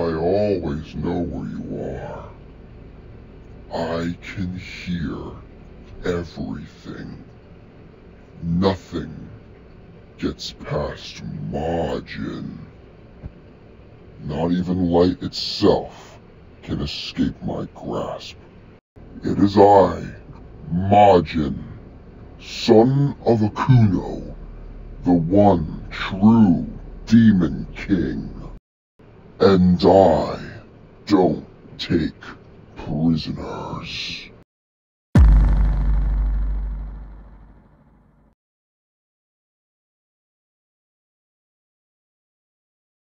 I always know where you are. I can hear everything. Nothing gets past Majin. Not even light itself can escape my grasp. It is I, Majin, son of Akuno, the one true Demon King. And I don't take prisoners.